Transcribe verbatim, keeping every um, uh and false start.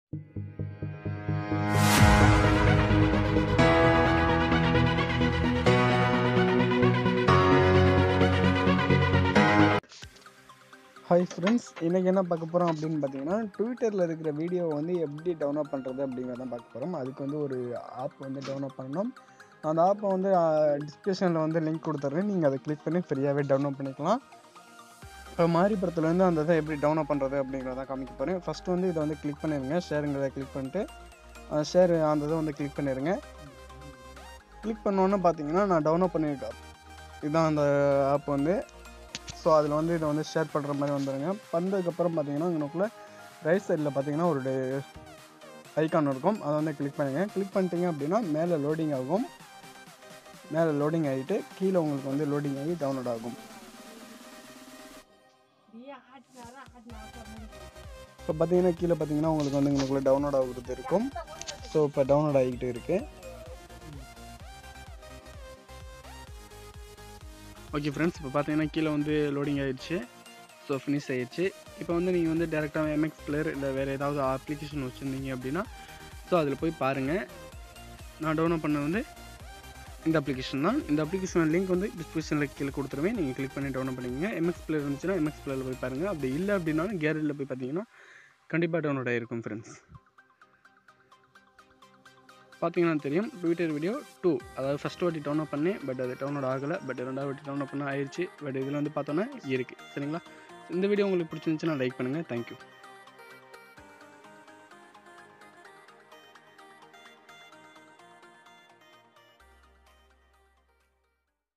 Hi friends, இன்றைக்கி என்ன பார்க்க போகிறோம் அப்படின்னு பார்த்தீங்கன்னா, ட்விட்டரில் இருக்கிற வீடியோவை வந்து எப்படி டவுன்லோட் பண்ணுறது அப்படிங்கிறத பார்க்க போகிறோம். அதுக்கு வந்து ஒரு ஆப் வந்து டவுன்லோட் பண்ணணும். அந்த ஆப்பை வந்து டிஸ்கிரிப்ஷனில் வந்து லிங்க் கொடுத்துட்றேன். நீங்கள் அதை கிளிக் பண்ணி ஃப்ரீயாகவே டவுன்லோட் பண்ணிக்கலாம். இப்போ மாரிபுரத்துலேருந்து அந்த இதை எப்படி டவுன்லோட் பண்ணுறது அப்படிங்கிறத காமிக்க போகிறேன். ஃபஸ்ட்டு வந்து இதை வந்து கிளிக் பண்ணிடுங்க. ஷேருங்கிறத கிளிக் பண்ணிட்டு ஷேர் அந்த இதை வந்து கிளிக் பண்ணிடுங்க. கிளிக் பண்ணோன்னு பார்த்தீங்கன்னா நான் டவுன்லோட் பண்ணியிருக்கேன். இதுதான் அந்த ஆப் வந்து. ஸோ அதில் வந்து இதை வந்து ஷேர் பண்ணுற மாதிரி வந்துடுங்க. வந்ததுக்கப்புறம் பார்த்தீங்கன்னா உங்களுக்குள்ள ரைட் சைடில் பார்த்தீங்கன்னா ஒரு ஐக்கான் இருக்கும். அதை வந்து கிளிக் பண்ணுங்க. கிளிக் பண்ணிட்டீங்க அப்படின்னா மேலே லோடிங் ஆகும். மேலே லோடிங் ஆகிட்டு கீழே உங்களுக்கு வந்து லோடிங் ஆகி டவுன்லோட் ஆகும். இப்போ பார்த்தீங்கன்னா கீழே பார்த்தீங்கன்னா உங்களுக்கு வந்து உங்களுக்குள்ள டவுன்லோட் ஆகுறது இருக்கும். ஸோ இப்போ டவுன்லோட் ஆகிக்கிட்டு இருக்குது. ஓகே ஃப்ரெண்ட்ஸ், இப்போ பார்த்தீங்கன்னா கீழே வந்து லோடிங் ஆகிடுச்சு. ஸோ ஃபினிஷ் ஆகிடுச்சு. இப்போ வந்து நீங்கள் வந்து டேரெக்டாக எம்எக்ஸ் பிளேயர் இல்லை வேறு ஏதாவது அப்ளிகேஷன் வச்சுருந்தீங்க அப்படின்னா ஸோ அதில் போய் பாருங்கள். நான் டவுன்லோட் பண்ண வந்து இந்த அப்ளிகேஷன் தான். இந்த அப்ளிகேஷன் லிங்க் வந்து டிஸ்கிரிப்ஷனில் கீழே கொடுத்துருவேன். நீங்கள் கிளிக் பண்ணி டவுன்லோட் பண்ணிக்கங்க. எம்எக்ஸ் பிளேயர் இருந்துச்சுன்னா எம்எக்ஸ் பிளேயரில் போய் பாருங்கள். அப்படி இல்லை அப்படின்னாலும் கேலரியில் போய் பார்த்தீங்கன்னா கண்டிப்பாக டவுன்லோட் ஆகிருக்கும் ஃப்ரெண்ட்ஸ். பார்த்தீங்கன்னா தெரியும் ட்விட்டர் வீடியோ டூ, அதாவது ஃபஸ்ட் வாட்டி டவுன்லோட் பண்ணேன். பட் அது டவுன்லோட் ஆகலை. பட் ரெண்டாவது வாட்டி டவுன்லோட் பண்ண ஆயிடுச்சு. பட் இதில் வந்து பார்த்தோன்னா இருக்குது. சரிங்களா? இந்த வீடியோ உங்களுக்கு பிடிச்சிருந்துச்சுன்னா லைக் பண்ணுங்கள். தேங்க்யூ.